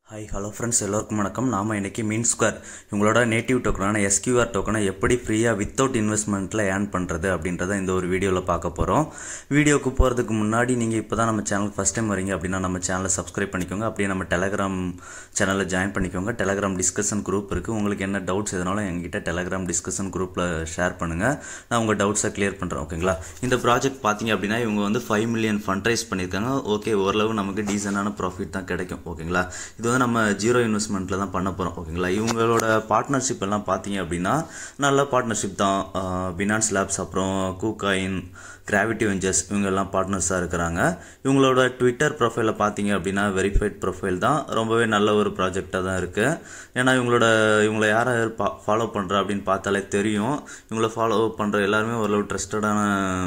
Hi, hello friends, எல்லாருக்கும் வணக்கம். நாம இன்னைக்கு மீன் ஸ்கொயர் உங்களோட நேட்டிவ் டோக்கனான SQR டோக்கனை எப்படி ஃப்ரீயா வித்தவுட் இன்வெஸ்ட்மென்ட்ல ஏர்ன் பண்றது அப்படின்றத இந்த ஒரு வீடியோல பார்க்க போறோம். வீடியோக்கு போறதுக்கு முன்னாடி நீங்க இப்போதான் நம்ம சேனல் ஃபர்ஸ்ட் டைம் வரீங்க அப்படினா நம்ம சேனலை சப்ஸ்கிரைப் பண்ணிக்கோங்க. அப்படியே நம்ம Telegram சேனல்ல ஜாயின் பண்ணிக்கோங்க. Telegram டிஸ்கஷன் குரூப் இருக்கு. உங்களுக்கு என்ன டவுட்ஸ் எதனாலும் என்கிட்ட Telegram டிஸ்கஷன் குரூப்ல ஷேர் பண்ணுங்க. நான் உங்க டவுட்ஸை கிளியர் பண்றேன். ஓகேங்களா? இந்த ப்ராஜெக்ட் பாத்தீங்க அப்படினா இவங்க வந்து 5 மில்லியன் ஃபண்ட் ரைஸ் பண்ணிருக்காங்க. ஓகே, ஓரளவு நமக்கு டீசன்டான ப்ராஃபிட் தான் கிடைக்கும். ஓகேங்களா? இது நம்ம ஜீரோ இன்வெஸ்ட்மெண்ட்ல தான் பண்ண போறோம். ஓகேங்களா? இவங்களோட பார்ட்னர்ஷிப் எல்லாம் பாத்தீங்க அப்படின்னா நல்ல பார்ட்னர்ஷிப் தான். பினான்ஸ் லேப்ஸ், அப்புறம் கூகாயின், கிராவிட்டி வெஞ்சர்ஸ் இவங்க எல்லாம் பார்ட்னர்ஸா இருக்கிறாங்க. இவங்களோட ட்விட்டர் ப்ரொஃபைல பாத்தீங்க அப்படின்னா வெரிஃபைட் ப்ரொஃபைல் தான். ரொம்பவே நல்ல ஒரு ப்ராஜெக்டா தான் இருக்கு. ஏன்னா இவங்களை யாரை ஃபாலோ பண்ற அப்படின்னு பார்த்தாலே தெரியும். இவங்களை ஃபாலோ பண்ற எல்லாருமே ஓரளவு ட்ரஸ்டடான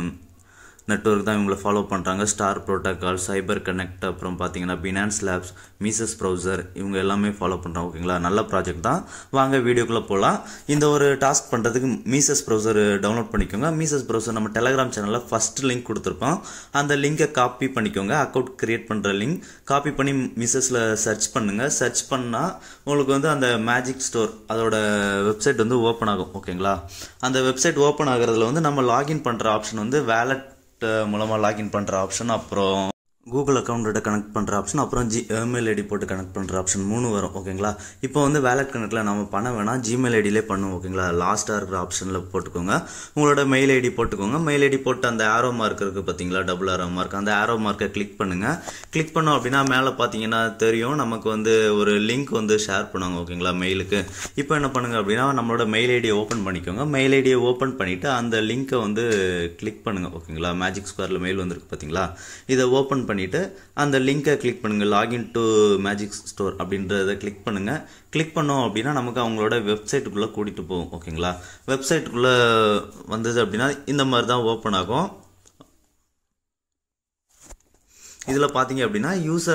நெட்வொர்க் தான் இவங்களை ஃபாலோ பண்ணுறாங்க. ஸ்டார் ப்ரோட்டோகால், சைபர் கனெக்ட், அப்புறம் பார்த்தீங்கன்னா பினான்ஸ் லேப்ஸ், மீசஸ் ப்ரௌசர் இவங்க எல்லாமே ஃபாலோ பண்ணுறாங்க. ஓகேங்களா? நல்ல ப்ராஜெக்ட் தான். வாங்க வீடியோக்குள்ளே போகலாம். இந்த ஒரு டாஸ்க் பண்ணுறதுக்கு மீசஸ் ப்ரௌசர் டவுன்லோட் பண்ணிக்கோங்க. மீசஸ் ப்ரௌசர் நம்ம டெலகிராம் சேனலில் ஃபர்ஸ்ட் லிங்க் கொடுத்துருப்போம். அந்த லிங்கை காப்பி பண்ணிக்கோங்க. அக்கௌண்ட் கிரியேட் பண்ணுற லிங்க் காப்பி பண்ணி மீசஸில் சர்ச் பண்ணுங்கள். சர்ச் பண்ணால் உங்களுக்கு வந்து அந்த மேஜிக் ஸ்டோர் அதோட வெப்சைட் வந்து ஓப்பன் ஆகும். ஓகேங்களா? அந்த வெப்சைட் ஓப்பன் ஆகிறதுல வந்து நம்ம லாகின் பண்ணுற ஆப்ஷன் வந்து வேலட் மூலமா லாகின் பண்ற ஆப்ஷன், அப்புறம் கூகுள் அக்கௌண்ட்டோட கனெக்ட் பண்ணுற ஆப்ஷன், அப்புறம் இமெயில் ஐடி போட்டு கனெக்ட் பண்ணுற ஆப்ஷன் 3 வரும். ஓகேங்களா? இப்போ வந்து வேலட் கனெக்டில் நம்ம பண்ண வேணாம், ஜிமெயில் ஐடியிலே பண்ணுவோம். ஓகேங்களா? லாஸ்ட்டாக இருக்கிற ஆப்ஷனில் போட்டுக்கோங்க. உங்களோட மெயில் ஐடி போட்டுக்கோங்க. மெயில் ஐடி போட்டு அந்த ஆரோ மார்க் இருக்குது பார்த்தீங்களா, டபுள் ஆரோ மார்க், அந்த ஆரோ மார்க்கை கிளிக் பண்ணுங்கள். கிளிக் பண்ணோம் அப்படின்னா மேலே பார்த்தீங்கன்னா தெரியும் நமக்கு வந்து ஒரு லிங்க் வந்து ஷேர் பண்ணுவாங்க. ஓகேங்களா? மெயிலுக்கு. இப்போ என்ன பண்ணுங்க அப்படின்னா நம்மளோட மெயில் ஐடியை ஓப்பன் பண்ணிக்கோங்க. மெயில் ஐடியை ஓப்பன் பண்ணிவிட்டு அந்த லிங்க்கை வந்து கிளிக் பண்ணுங்கள். ஓகேங்களா? மேஜிக் ஸ்கொயரில் மெயில் வந்துருக்கு பார்த்தீங்களா, இதை ஓப்பன் பண்ணிட்டு அந்த லிங்கை கிளிக் பண்ணுங்க. லாகின் டு மேஜிக் ஸ்டோர் அப்படின்றத கிளிக் பண்ணுங்க. கிளிக் பண்ணோம் அப்படின்னா நமக்கு அவங்களோட வெப்சைட்டுக்குள்ள கூட்டிட்டு போகும். ஓகேங்களா? வெப்சைட்டுக்குள்ள வந்தது அப்படின்னா இந்த மாதிரி தான் ஓப்பன் ஆகும். இதில் பார்த்தீங்க அப்படின்னா யூசர்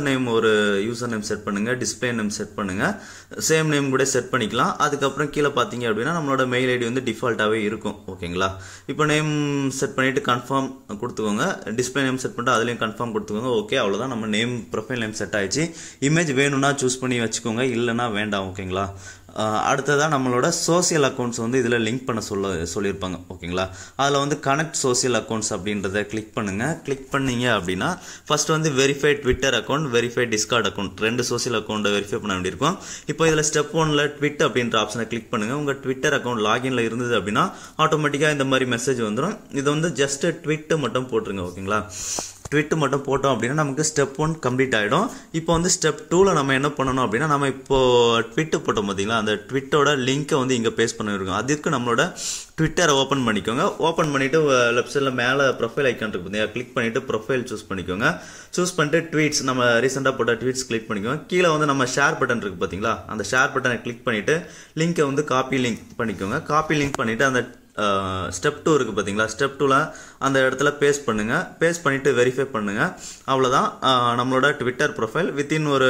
நேம் செட் பண்ணுங்க, டிஸ்பிளே நேம் செட் பண்ணுங்க, சேம் நேம் கூட செட் பண்ணிக்கலாம். அதுக்கப்புறம் கீழே பார்த்தீங்க அப்படின்னா நம்மளோட மெயில் ஐடி வந்து டிஃபால்ட்டாகவே இருக்கும். ஓகேங்களா? இப்போ நேம் செட் பண்ணிட்டு கன்ஃபார்ம் கொடுத்துக்கோங்க. டிஸ்பிளே நேம் செட் பண்ணிட்டு அதுலேயும் கன்ஃபார்ம் கொடுத்துக்கோங்க. ஓகே, அவ்வளோதான். நம்ம நேம் ப்ரொஃபைல் நேம் செட் ஆயிடுச்சு. இமேஜ் வேணும்னா சூஸ் பண்ணி வச்சுக்கோங்க, இல்லைன்னா வேண்டாம். ஓகேங்களா? அடுத்ததான் நம்மளோட சோசியல் அக்கௌண்ட்ஸ் வந்து இதில் லிங்க் பண்ண சொல்லியிருப்பாங்க. ஓகேங்களா? அதில் வந்து கனெக்ட் சோசியல் அக்கௌண்ட்ஸ் அப்படின்றத கிளிக் பண்ணுங்க. கிளிக் பண்ணீங்க அப்படின்னா ஃபர்ஸ்ட் வந்து verified Twitter account, verified Discord account, 2 social அக்கௌண்ட்டை வெரிஃபை பண்ண வேண்டியிருக்கும். இப்போ இதில் ஸ்டெப் 1ல ட்விட் அப்படின்ற ஆப்ஷனை கிளிக் பண்ணுங்க. உங்கள் ட்விட்டர் அக்கௌண்ட் லாகின்ல இருந்தது அப்படின்னா ஆட்டோமேட்டிக்காக இந்த மாதிரி மெசேஜ் வந்துடும். இது வந்து ஜஸ்ட் ட்விட்டை மட்டும் போட்டுருங்க. ஓகேங்களா? ட்விட் மட்டும் போட்டோம் அப்படின்னா நமக்கு ஸ்டெப் 1 கம்ப்ளீட் ஆகிடும். இப்போ வந்து ஸ்டெப் 2ல நம்ம என்ன பண்ணணும் அப்படின்னா நம்ம இப்போ ட்விட் போட்டோம் பார்த்தீங்களா, அந்த ட்விட்டோட லிங்கை வந்து இங்கே பேஸ்ட் பண்ணிருக்கோம். அதுக்கு நம்மளோட ட்விட்டரை ஓப்பன் பண்ணிக்கோங்க. ஓப்பன் பண்ணிட்டு லெஃப்ட் சைடில் மேலே ப்ரொஃபைல் ஐக்கான் இருக்கு பார்த்தீங்களா, கிளிக் பண்ணிட்டு ப்ரொஃபைல் சூஸ் பண்ணிக்கோங்க. சூஸ் பண்ணிட்டு ட்வீட்ஸ், நம்ம ரீசெண்டாக போட்ட ட்வீட்ஸ் கிளிக் பண்ணிக்கோங்க. கீழே வந்து நம்ம ஷேர் பட்டன் இருக்கு பார்த்தீங்களா, அந்த ஷேர் பட்டனை கிளிக் பண்ணிட்டு லிங்கை வந்து காப்பி லிங்க் பண்ணிக்கோங்க. காப்பி லிங்க் பண்ணிட்டு அந்த ஸ்டெப் 2 இருக்கு பார்த்தீங்களா, ஸ்டெப் 2ல அந்த இடத்துல பேஸ்ட் பண்ணுங்க. பேஸ்ட் பண்ணிட்டு வெரிஃபை பண்ணுங்க. அவ்வளோதான். நம்மளோட ட்விட்டர் ப்ரொஃபைல் வித்தின் ஒரு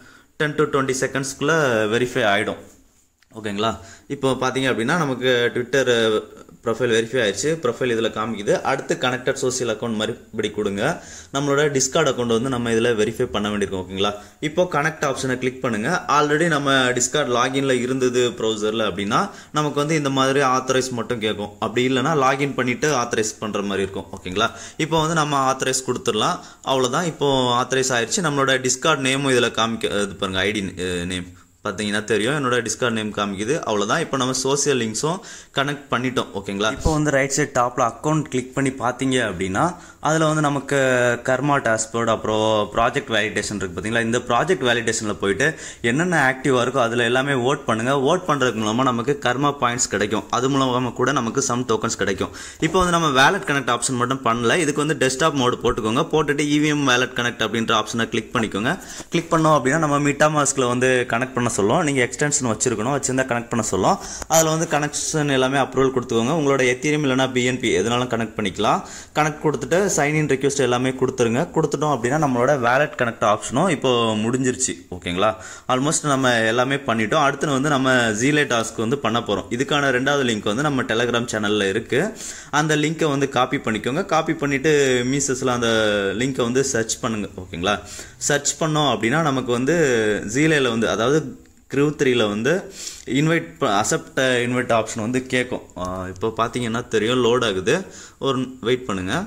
10 to 20 செகண்ட்ஸ்க்குள்ள வெரிஃபை ஆகிடும். ஓகேங்களா? இப்போ பார்த்தீங்க அப்படின்னா நமக்கு ட்விட்டர் ப்ரொஃபைல் வெரிஃபை ஆயிடுச்சு. ப்ரொஃபைல் இதில் காமிக்குது. அடுத்து கனெக்டட் சோசியல் அக்கௌண்ட் மறுபடி கொடுங்க. நம்மளோட டிஸ்கார்ட் அக்கௌண்ட் வந்து நம்ம இதில் வெரிஃபை பண்ண வேண்டியிருக்கோம். ஓகேங்களா? இப்போ கனெக்ட் ஆப்ஷனை கிளிக் பண்ணுங்க. ஆல்ரெடி நம்ம டிஸ்கார்ட் லாகின்ல இருந்தது ப்ரௌசரில் அப்படின்னா நமக்கு வந்து இந்த மாதிரி ஆத்தரைஸ் மட்டும் கேட்கும். அப்படி இல்லைன்னா லாகின் பண்ணிட்டு ஆத்தரைஸ் பண்ணுற மாதிரி இருக்கும். ஓகேங்களா? இப்போ வந்து நம்ம ஆத்தரைஸ் கொடுத்துடலாம். அவ்வளோதான். இப்போ ஆத்தரைஸ் ஆயிடுச்சு. நம்மளோட டிஸ்கார்ட் நேமும் இதில் காமிக்க பாருங்க, ஐடி நேம் பார்த்தீங்கன்னா தெரியும். என்னோட டிஸ்கார்ட் நேம் காமிக்குது. அவ்வளோதான். இப்போ நம்ம சோசியல் லிங்க்ஸும் கனெக்ட் பண்ணிட்டோம். ஓகேங்களா? இப்போ வந்து ரைட் சைட் டாப்பில் அக்கௌண்ட் கிளிக் பண்ணி பார்த்தீங்க அப்படின்னா அதில் வந்து நமக்கு கர்மா டாஸ்போர்ட், அப்புறம் ப்ராஜெக்ட் வேலிடேஷன் இருக்குது பார்த்தீங்களா. இந்த ப்ராஜெக்ட் வேலிடேஷனில் போயிட்டு என்னென்ன ஆக்டிவாக இருக்கோ அதில் எல்லாமே ஓட் பண்ணுங்கள். ஓட் பண்ணுறதுக்கு மூலமாக நமக்கு கர்மா பாயிண்ட்ஸ் கிடைக்கும். அது மூலமாக கூட நமக்கு சம் டோக்கன்ஸ் கிடைக்கும். இப்போ வந்து நம்ம வேலட் கனெக்ட் ஆப்ஷன் மட்டும் பண்ணல. இதுக்கு வந்து டெஸ்க்டாப் மோடு போட்டுக்கோங்க. போட்டுட்டு EVM வேலட் கனெக்ட் அப்படின்ற ஆப்ஷனை கிளிக் பண்ணிக்கோங்க. கிளிக் பண்ணோம் அப்படின்னா நம்ம மிட்டாமாஸ்கில் வந்து கனெக்ட் பண்ண பண்ண சொல்லும். நீங்கள் எக்ஸ்டென்ஷன் வச்சுருக்கணும், வச்சுருந்தா கனெக்ட் பண்ண சொல்லும். அதில் வந்து கனெக்ஷன் எல்லாமே அப்ரூவல் கொடுத்துக்கோங்க. உங்களோட எத்தீரியம் இல்லைனா பிஎன்பி எதுனாலும் கனெக்ட் பண்ணிக்கலாம். கனெக்ட் கொடுத்துட்டு சைன்இன் ரெக்வஸ்ட் எல்லாமே கொடுத்துருங்க. கொடுத்துட்டோம் அப்படின்னா நம்மளோட வேலட் கனெக்ட் ஆப்ஷனும் இப்போ முடிஞ்சிருச்சு. ஓகேங்களா, ஆல்மோஸ்ட் நம்ம எல்லாமே பண்ணிட்டோம். அடுத்து வந்து நம்ம ஜீலே டாஸ்க் வந்து பண்ண போகிறோம். இதுக்கான 2வது லிங்க் வந்து நம்ம டெலகிராம் சேனலில் இருக்குது. அந்த லிங்க்கை வந்து காப்பி பண்ணிக்கோங்க. காப்பி பண்ணிவிட்டு மீசஸில் அந்த லிங்க்கை வந்து சர்ச் பண்ணுங்கள். ஓகேங்களா, சர்ச் பண்ணோம் அப்படின்னா நமக்கு வந்து ஜீலேயில் வந்து அதாவது Crew 3ல வந்து அக்செப்ட் இன்வைட் ஆப்ஷன் வந்து கேட்கும். இப்போ பார்த்தீங்கன்னா தெரியும், லோட் ஆகுது. ஒரு வெயிட் பண்ணுங்கள்.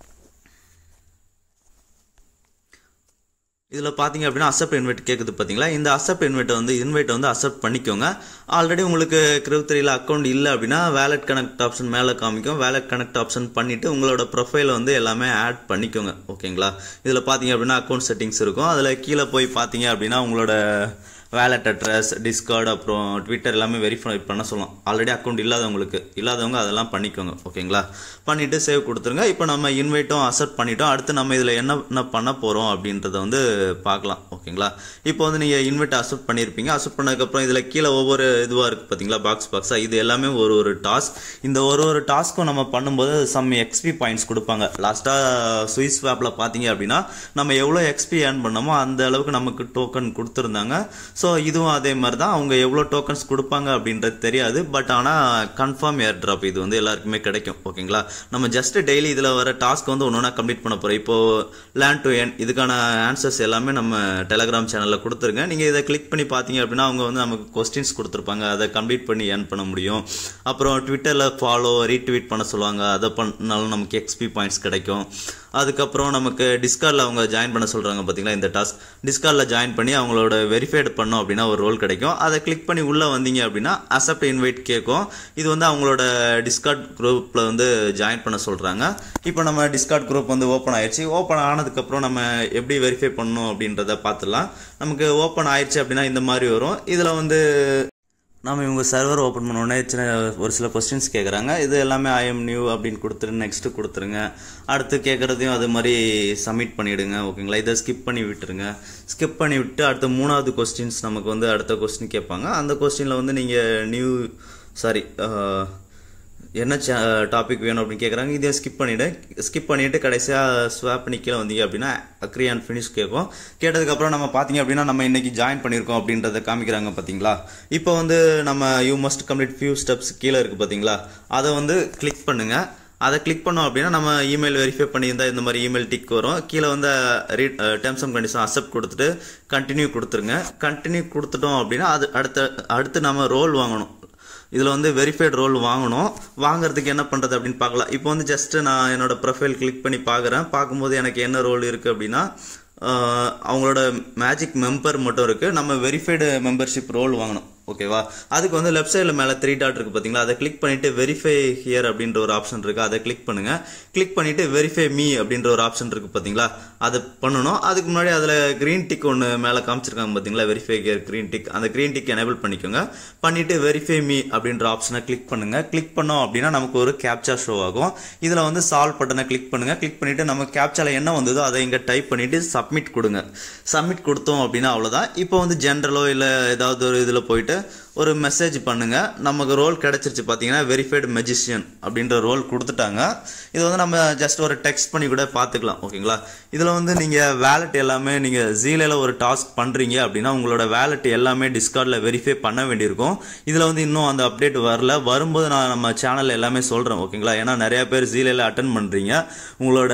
இதில் பார்த்தீங்க அப்படின்னா அக்செப்ட் இன்வைட் கேட்குது பார்த்தீங்களா. இந்த அக்செப்ட் இன்வைட்டை வந்து அக்செப்ட் பண்ணிக்கோங்க. ஆல்ரெடி உங்களுக்கு Crew 3ல அக்கௌண்ட் இல்லை அப்படின்னா வேலட் கனெக்ட் ஆப்ஷன் மேலே காமிக்கும். வேலட் கனெக்ட் ஆப்ஷன் பண்ணிவிட்டு உங்களோட ப்ரொஃபைலை வந்து எல்லாமே ஆட் பண்ணிக்கோங்க. ஓகேங்களா, இதில் பார்த்தீங்க அப்படின்னா அக்கௌண்ட் செட்டிங்ஸ் இருக்கும். அதில் கீழே போய் பார்த்தீங்க அப்படின்னா உங்களோட வேலட் அட்ரஸ், டிஸ்கார்டு, அப்புறம் ட்விட்டர் எல்லாமே வெரிஃபை பண்ண சொல்லலாம். ஆல்ரெடி அக்கௌண்ட் இல்லாதவங்க அதெல்லாம் பண்ணிக்கோங்க. ஓகேங்களா, பண்ணிவிட்டு சேவ் கொடுத்துருங்க. இப்போ நம்ம இன்வைட்டும் அக்செப்ட் பண்ணிட்டோம். அடுத்து நம்ம இதில் என்ன பண்ண போகிறோம் அப்படின்றத வந்து பார்க்கலாம். ஓகேங்களா, இப்போ வந்து நீங்கள் இன்வைட் அக்செப்ட் பண்ணியிருப்பீங்க. அக்செப்ட் பண்ணதுக்கப்புறம் இதில் கீழே ஒவ்வொரு இதுவாக இருக்குது பார்த்தீங்களா, பாக்ஸாக. இது எல்லாமே ஒரு டாஸ்க். இந்த ஒரு டாஸ்க்கும் நம்ம பண்ணும்போது சம் எக்ஸ்பி பாயிண்ட்ஸ் கொடுப்பாங்க. லாஸ்ட்டாக சுவிஸ் ஸ்வாப்பில் பார்த்தீங்க அப்படின்னா நம்ம எவ்வளோ எக்ஸ்பி ஏர்ன் பண்ணோமோ அந்த அளவுக்கு நமக்கு டோக்கன் கொடுத்துருந்தாங்க. ஸோ இதுவும் அதே மாதிரி தான். அவங்க எவ்வளோ டோக்கன்ஸ் கொடுப்பாங்க அப்படின்றது தெரியாது. பட் ஆனால் கன்ஃபார்ம் ஏர் ட்ராப் இது வந்து எல்லாருக்குமே கிடைக்கும். ஓகேங்களா, நம்ம ஜஸ்ட் டெய்லி இதில் வர டாஸ்க் வந்து ஒன்று கம்ப்ளீட் பண்ண போகிறோம். இப்போது லேண்ட் டு எர்ன் இதுக்கான ஆன்சர்ஸ் எல்லாமே நம்ம டெலகிராம் சேனலில் கொடுத்துருங்க. நீங்கள் இதை கிளிக் பண்ணி பார்த்தீங்க அப்படின்னா அவங்க வந்து நமக்கு கொஸ்டின்ஸ் கொடுத்துருப்பாங்க. அதை கம்ப்ளீட் பண்ணி ஏர்ன் பண்ண முடியும். அப்புறம் ட்விட்டரில் ஃபாலோ ரீட்வீட் பண்ண சொல்லுவாங்க. அதை பண்ணாலும் நமக்கு எக்ஸ்பி பாயிண்ட்ஸ் கிடைக்கும். அதுக்கப்புறம் நமக்கு டிஸ்கார்டில் அவங்க ஜாயின் பண்ண சொல்கிறாங்க பார்த்தீங்களா. இந்த டாஸ்க் டிஸ்கார்டில் ஜாயின் பண்ணி அவங்களோட வெரிஃபைடு பண்ணோம் அப்படின்னா ஒரு ரோல் கிடைக்கும். அதை கிளிக் பண்ணி உள்ளே வந்தீங்க அப்படின்னா அக்செப்ட் இன்வைட் கேட்கும். இது வந்து அவங்களோட டிஸ்கார்ட் குரூப்பில் வந்து ஜாயின் பண்ண சொல்கிறாங்க. இப்போ நம்ம டிஸ்கார்ட் குரூப் வந்து ஓப்பன் ஆயிடுச்சு. ஓப்பன் ஆனதுக்கப்புறம் நம்ம எப்படி வெரிஃபை பண்ணணும் அப்படின்றத பார்த்துடலாம். நமக்கு ஓப்பன் ஆயிடுச்சு அப்படின்னா இந்த மாதிரி வரும். இதில் வந்து நம்ம இவங்க சர்வர் ஓப்பன் பண்ணோடனே ஒரு சில கொஸ்டின்ஸ் கேட்குறாங்க. இது எல்லாமே ஐஎம் நியூ அப்படின்னு கொடுத்துருங்க, நெக்ஸ்ட்டு கொடுத்துருங்க. அடுத்து கேட்குறதையும் அது மாதிரி சப்மிட் பண்ணிவிடுங்க. ஓகேங்களா, இதை ஸ்கிப் பண்ணி விட்டுருங்க. ஸ்கிப் பண்ணி விட்டு அடுத்த 3வது கொஸ்டின்ஸ் நமக்கு வந்து அடுத்த கொஸ்டின் கேட்பாங்க. அந்த கொஸ்டினில் வந்து நீங்கள் என்ன டாபிக் வேணும் அப்படின்னு கேட்குறாங்க. இதை ஸ்கிப் பண்ணிவிட்டு கடைசியாக ஸ்வாப் பண்ணி கீழே வந்தீங்க அப்படின்னா அக்ரி அண்ட் ஃபினிஷ் கேட்கும். கேட்டதுக்கப்புறம் நம்ம பார்த்தீங்க அப்படின்னா நம்ம இன்றைக்கி ஜாயின் பண்ணியிருக்கோம் அப்படின்றத காமிக்கிறாங்க பார்த்தீங்களா. இப்போ வந்து நம்ம you must complete few steps கீழே இருக்குது பார்த்தீங்களா. அதை வந்து கிளிக் பண்ணுங்கள். அதை கிளிக் பண்ணோம் அப்படின்னா நம்ம இமெயில் வெரிஃபை பண்ணியிருந்தால் இந்த மாதிரி இமெயில் டிக் வரும். கீழே வந்து டேர்ம்ஸ் அண்ட் கண்டிஷன் அக்செப்ட் கொடுத்துட்டு கண்டினியூ கொடுத்துருங்க. கண்டினியூ கொடுத்துட்டோம் அப்படின்னா அது அடுத்து நம்ம ரோல் வாங்கணும். இதில் வந்து வெரிஃபைட் ரோல் வாங்குறதுக்கு என்ன பண்ணுறது அப்படின்னு பார்க்கலாம். இப்போ வந்து ஜஸ்ட்டு நான் என்னோட ப்ரொஃபைல் கிளிக் பண்ணி பார்க்கும்போது எனக்கு என்ன ரோல் இருக்குது அப்படின்னா அவங்களோட மேஜிக் மெம்பர் மட்டும் இருக்குது. நம்ம வெரிஃபைடு மெம்பர்ஷிப் ரோல் வாங்கணும். ஓகேவா, அதுக்கு வந்து லெஃப்ட் சைடில் மேலே 3 டாட் இருக்குது பார்த்தீங்களா. அதை கிளிக் பண்ணிவிட்டு வெரிஃபை ஹியர் அப்படின்ற ஒரு ஆப்ஷன் இருக்குது. அதை கிளிக் பண்ணுங்கள். கிளிக் பண்ணிவிட்டு வெரிஃபை மீ அப்படின்ற ஒரு ஆப்ஷன் இருக்குது பார்த்தீங்களா. அதை பண்ணணும். அதுக்கு முன்னாடி அதில் க்ரீன் டிக் ஒன்று மேலே காமிச்சிருக்காங்க பார்த்தீங்களா, வெரிஃபை ஹியர் க்ரீன் டிக். அந்த க்ரீன் டிக் எனேபிள் பண்ணிக்கோங்க. பண்ணிவிட்டு வெரிஃபை மீ அப்படின்ற ஆப்ஷனை கிளிக் பண்ணுங்கள். கிளிக் பண்ணோம் அப்படின்னா நமக்கு ஒரு கேப்சா ஷோ ஆகும். இதில் வந்து சால்வ் பட்டனை கிளிக் பண்ணுங்கள். கிளிக் பண்ணிவிட்டு நம்ம கேப்சாவில் என்ன வந்ததோ அதை இங்கே டைப் பண்ணிவிட்டு சப்மிட் கொடுங்க. சப்மிட் கொடுத்தோம் அப்படின்னா அவ்வளோதான். இப்போ வந்து ஜென்ரலோ இல்லை ஏதாவது ஒரு இதில் போயிட்டு ஒரு மெசேஜ் பண்ணுங்க. நமக்கு ரோல் கிடைச்சிருச்சு பார்த்தீங்கன்னா வெரிஃபைடு மெஜிஷியன் அப்படின்ற ரோல் கொடுத்துட்டாங்க. இது வந்து நம்ம ஜஸ்ட் ஒரு டெக்ஸ்ட் பண்ணி கூட பார்த்துக்கலாம். ஓகேங்களா, இதில் வந்து நீங்கள் வேலட் எல்லாமே நீங்கள் ஜீலேல ஒரு டாஸ்க் பண்ணுறீங்க அப்படின்னா உங்களோட வேலட் எல்லாமே டிஸ்கார்டில் வெரிஃபை பண்ண வேண்டியிருக்கும். இதில் வந்து இன்னும் அந்த அப்டேட் வரல. வரும்போது நான் நம்ம சேனலில் எல்லாமே சொல்கிறேன். ஓகேங்களா, ஏன்னா நிறையா பேர் ஜீலேல அட்டன் பண்ணுறீங்க. உங்களோட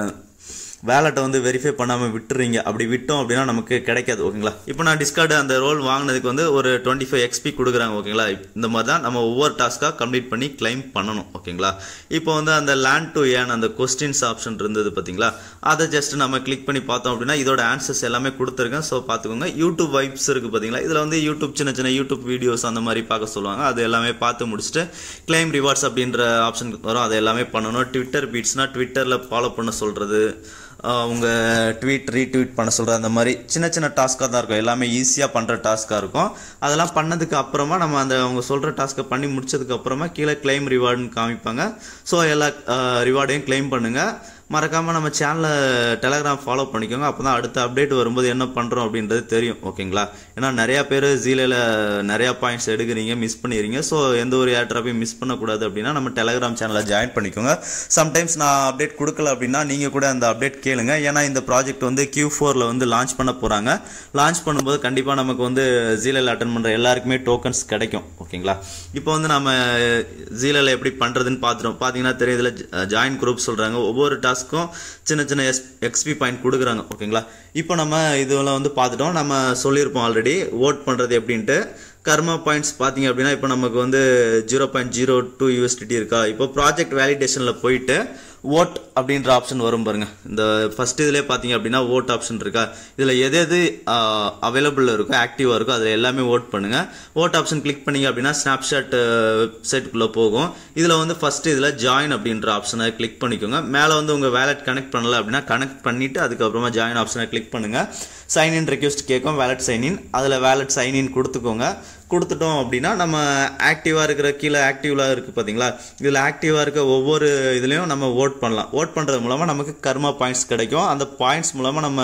வேலட்டை வந்து வெரிஃபை பண்ணாமல் விட்டுறீங்க. அப்படி விட்டோம் அப்படின்னா நமக்கு கிடைக்காது. ஓகேங்களா, இப்போ நான் டிஸ்கார்டு அந்த ரோல் வாங்கினதுக்கு வந்து ஒரு 25 எக்ஸ்பி கொடுக்குறாங்க. ஓகேங்களா, இந்த மாதிரி தான் நம்ம ஒவ்வொரு டாஸ்க்காக கம்ப்ளீட் பண்ணி கிளைம் பண்ணணும். ஓகேங்களா, இப்போ வந்து அந்த லேண்ட் டு ஏர்ன் அந்த கொஸ்டின்ஸ் ஆப்ஷன் இருந்தது பார்த்தீங்களா, அதை ஜஸ்ட் நம்ம கிளிக் பண்ணி பார்த்தோம் அப்படின்னா இதோட ஆன்சர்ஸ் எல்லாமே கொடுத்துருக்கேன். ஸோ பார்த்துக்கோங்க. யூடியூப் வைப்ஸ் இருக்குது பார்த்தீங்களா, இதில் வந்து சின்ன யூடியூப் வீடியோஸ் அந்த மாதிரி பார்க்க சொல்லுவாங்க. அது எல்லாமே பார்த்து முடிச்சுட்டு கிளைம் ரிவார்ட்ஸ் அப்படின்ற ஆப்ஷன் வரும். அதை எல்லாமே பண்ணணும். ட்விட்டர் பீட்ஸ்னால் ட்விட்டரில் ஃபாலோ பண்ண சொல்கிறது, உங்கள் ரீட்வீட் பண்ண சொல்கிற அந்த மாதிரி சின்ன டாஸ்க்காக தான் இருக்கும். எல்லாமே ஈஸியாக பண்ணுற டாஸ்க்காக இருக்கும். அதெல்லாம் பண்ணதுக்கு அப்புறமா நம்ம அவங்க சொல்கிற டாஸ்க்கை பண்ணி முடிச்சதுக்கு அப்புறமா கீழே கிளைம் ரிவார்டுன்னு காமிப்பாங்க. ஸோ எல்லா ரிவார்டையும் கிளைம் பண்ணுங்கள். மறக்காமல் நம்ம சேனலை டெலகிராம் ஃபாலோ பண்ணிக்கோங்க. அப்போ தான் அடுத்த அப்டேட் வரும்போது என்ன பண்ணுறோம் அப்படின்றது தெரியும். ஓகேங்களா? ஏன்னா நிறையா பேர் ஜீலையில் நிறையா பாயிண்ட்ஸ் எடுக்கிறீங்க, மிஸ் பண்ணிடுறீங்க. ஸோ எந்த ஒரு ஏர்ட்ராப்பையும் மிஸ் பண்ணக்கூடாது அப்படின்னா நம்ம டெலகிராம் சேனலை ஜாயின் பண்ணிக்கோங்க. சம்டைம்ஸ் நான் அப்டேட் கொடுக்கல அப்படின்னா நீங்கள் கூட அந்த அப்டேட் கேளுங்க. ஏன்னா இந்த ப்ராஜெக்ட் வந்து Q4ல் வந்து லான்ச் பண்ண போகிறாங்க. லான்ச் பண்ணும்போது கண்டிப்பாக நமக்கு வந்து ஜீலையில் அட்டன் பண்ணுற எல்லாருக்குமே டோக்கன்ஸ் கிடைக்கும். ஓகேங்களா? இப்போ வந்து நம்ம ஜீலையில் எப்படி பண்ணுறதுன்னு பார்த்துட்டோம். பார்த்தீங்கன்னா தெரியும், இதில் ஜாயின் குரூப் சொல்கிறாங்க. ஒவ்வொரு டாஸ்க்கும் சின்ன சின்ன XP பாயிண்ட் கொடுக்குறாங்க. ஓகேங்களா? இப்போ நம்ம இதெல்லாம் வந்து பார்த்துட்டோம். நம்ம சொல்லியிருப்போம் ஆல்ரெடி ஓட் பண்ணுறது எப்படின்ட்டு. கர்மா பாயிண்ட்ஸ் பார்த்தீங்க அப்படின்னா இப்போ நமக்கு வந்து 0.02 USDT இருக்கா. இப்போ ப்ராஜெக்ட் வேலிடேஷனில் போயிட்டு ஓட் அப்படின்ற ஆப்ஷன் வரும் பாருங்க. இந்த ஃபர்ஸ்ட் இதிலே பார்த்தீங்க அப்படின்னா ஓட் ஆப்ஷன் இருக்கா. இதில் எது அவைலபிள் இருக்கோ, ஆக்டிவாக இருக்கோ அதில் எல்லாமே ஓட் பண்ணுங்க. ஓட் ஆப்ஷன் கிளிக் பண்ணீங்க அப்படின்னா ஸ்னாப்ஷாட் வெப்சைட்டுக்குள்ளே போகும். இதில் வந்து ஃபர்ஸ்ட் இதில் ஜாயின் அப்படின்ற ஆப்ஷனை கிளிக் பண்ணிக்கோங்க. மேலே வந்து உங்கள் வேலட் கனெக்ட் பண்ணல அப்படின்னா கனெக்ட் பண்ணிட்டு அதுக்கப்புறமா ஜாயின் ஆப்ஷனை கிளிக் பண்ணுங்க. சைன்இன் ரெக்வெஸ்ட் கேட்கும், வேலட் சைன்இன். அதில் வேலட் சைன்இன் கொடுத்துக்கோங்க. கொடுத்துட்டோம் அப்படின்னா நம்ம ஆக்டிவாக இருக்கிற கீழே ஆக்டிவாக இருக்குது பார்த்தீங்களா, இதில் ஆக்டிவாக இருக்க ஒவ்வொரு இதுலேயும் நம்ம ஓட் பண்ணலாம். ஓட் பண்ணுறது மூலமாக நமக்கு கர்மா பாயிண்ட்ஸ் கிடைக்கும். அந்த பாயிண்ட்ஸ் மூலமாக நம்ம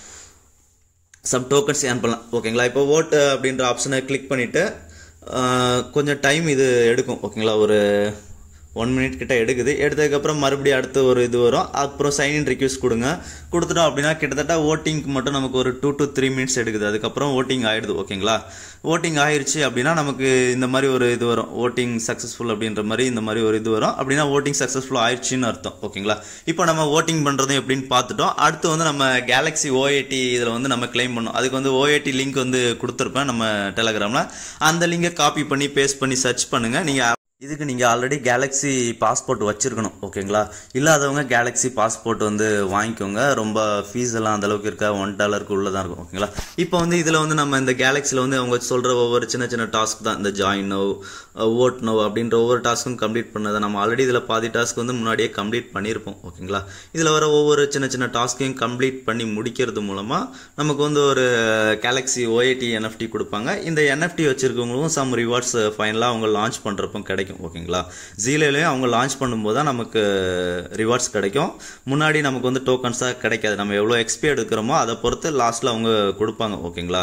சம் டோக்கன்ஸ் ஏர்ன் பண்ணலாம். ஓகேங்களா? இப்போ ஓட்டு அப்படின்ற ஆப்ஷனை கிளிக் பண்ணிவிட்டு கொஞ்சம் டைம் இது எடுக்கும். ஓகேங்களா? ஒரு 1 minute கிட்ட எடுக்குது. எடுத்ததுக்கப்புறம் மறுபடியும் அடுத்து ஒரு இது வரும். அப்புறம் சைன்இன் ரிக்வெஸ்ட் கொடுங்க. கொடுத்துட்டோம் அப்படின்னா கிட்டத்தட்ட ஓட்டிங்க்கு மட்டும் நமக்கு ஒரு 2 to 3 minutes எடுக்குது. அதுக்கப்புறம் ஓட்டிங் ஆயிடுது. ஓகேங்களா? ஓட்டிங் ஆயிடுச்சு அப்படின்னா நமக்கு இந்த மாதிரி ஒரு இது வரும், ஓட்டிங் சக்ஸஸ்ஃபுல் அப்படின்ற மாதிரி இந்த மாதிரி ஒரு இது வரும். அப்படின்னா ஓட்டிங் சக்ஸஸ்ஃபுல் ஆயிடுச்சுன்னு அர்த்தம். ஓகேங்களா? இப்போ நம்ம ஓட்டிங் பண்ணுறதும் எப்படின்னு பார்த்துட்டோம். அடுத்து வந்து நம்ம கேலக்ஸி OAT இதில் வந்து நம்ம கிளைம் பண்ணோம். அதுக்கு வந்து OAT லிங்க் வந்து கொடுத்துருப்பேன் நம்ம டெலகிராமில். அந்த லிங்கை காப்பி பண்ணி பேஸ்ட் பண்ணி சர்ச் பண்ணுங்கள். இதுக்கு நீங்கள் ஆல்ரெடி கேலக்ஸி பாஸ்போர்ட் வச்சுருக்கணும். ஓகேங்களா? இல்லாதவங்க கேலக்ஸி பாஸ்போர்ட் வந்து வாங்கிக்கோங்க. ரொம்ப ஃபீஸ் எல்லாம் அந்தளவுக்கு இருக்கா, $1 உள்ளே தான் இருக்கும். ஓகேங்களா? இப்போ வந்து இதில் வந்து நம்ம இந்த கேலக்ஸியில் வந்து அவங்க சொல்கிற ஒவ்வொரு சின்ன சின்ன டாஸ்க் தான். இந்த ஜாயின் நோ, ஓட் நோ அப்படின்ற ஒவ்வொரு டாஸ்க்கும் கம்ப்ளீட் பண்ணதை நம்ம ஆல்ரெடி இதில் பாதி டாஸ்க் வந்து முன்னாடியே கம்ப்ளீட் பண்ணியிருப்போம். ஓகேங்களா? இதில் வர ஒவ்வொரு சின்ன சின்ன டாஸ்க்கையும் கம்ப்ளீட் பண்ணி முடிக்கிறது மூலமாக நமக்கு வந்து ஒரு கேலக்ஸி OAT NFT கொடுப்பாங்க. இந்த NFT வச்சுருக்கவங்களுக்கும் சம் ரிவார்ட்ஸ் ஃபைனலாக அவங்க லான்ச் பண்ணுறப்போ கிடைக்கும். ஓகேங்களா? ஜீலையிலையும் அவங்க லான்ச் பண்ணும்போது தான் நமக்கு ரிவார்ட்ஸ் கிடைக்கும். முன்னாடி நமக்கு வந்து டோக்கன்ஸாக கிடைக்காது. நம்ம எவ்வளோ XP எடுக்கிறோமோ அதை பொறுத்து லாஸ்ட்டில் அவங்க கொடுப்பாங்க. ஓகேங்களா?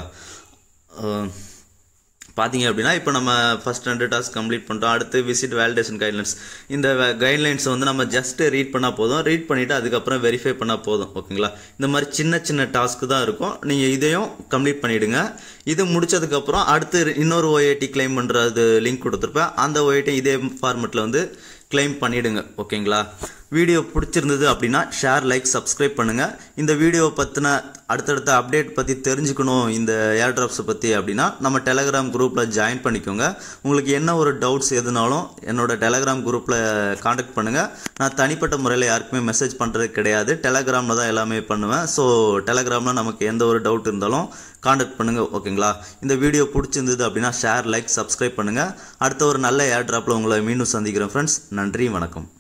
பார்த்தீங்க அப்படின்னா இப்போ நம்ம ஃபர்ஸ்ட் 2 டாஸ்க் கம்ப்ளீட் பண்ணிட்டோம். அடுத்து விசிட் வேலிடேஷன் கைட்லைன்ஸ். இந்த கைட்லைன்ஸ் வந்து நம்ம ஜஸ்ட் ரீட் பண்ணால் போதும். ரீட் பண்ணிவிட்டு அதுக்கப்புறம் வெரிஃபை பண்ணால் போதும். ஓகேங்களா? இந்த மாதிரி சின்ன சின்ன டாஸ்க்கு தான் இருக்கும். நீங்கள் இதையும் கம்ப்ளீட் பண்ணிவிடுங்க. இது முடிச்சதுக்கப்புறம் அடுத்து இன்னொரு OAT கிளைம் பண்ணுறது லிங்க் கொடுத்துருப்பேன். அந்த OAT இதே ஃபார்மெட்டில் வந்து கிளைம் பண்ணிவிடுங்க. ஓகேங்களா? வீடியோ பிடிச்சிருந்தது அப்படின்னா ஷேர், லைக், சப்ஸ்கிரைப் பண்ணுங்கள். இந்த வீடியோ பற்றின அடுத்தடுத்த அப்டேட் பற்றி தெரிஞ்சுக்கணும், இந்த ஏர்ட்ராப்ஸை பற்றி அப்படின்னா நம்ம டெலகிராம் குரூப்பில் ஜாயின் பண்ணிக்கோங்க. உங்களுக்கு என்ன ஒரு டவுட்ஸ் எதுனாலும் என்னோட டெலகிராம் குரூப்பில் காண்டாக்ட் பண்ணுங்கள். நான் தனிப்பட்ட முறையில் யாருக்குமே மெசேஜ் பண்ணுறது கிடையாது. டெலகிராமில் தான் எல்லாமே பண்ணுவேன். ஸோ டெலகிராமில் நமக்கு எந்த ஒரு டவுட் இருந்தாலும் காண்டாக்ட் பண்ணுங்கள். ஓகேங்களா? இந்த வீடியோ பிடிச்சிருந்தது அப்படின்னா ஷேர், லைக், சப்ஸ்கிரைப் பண்ணுங்கள். அடுத்த ஒரு நல்ல ஏர்ட்ராப்பில் உங்களை மீண்டும் சந்திக்கிறேன் ஃப்ரெண்ட்ஸ். நன்றி, வணக்கம்.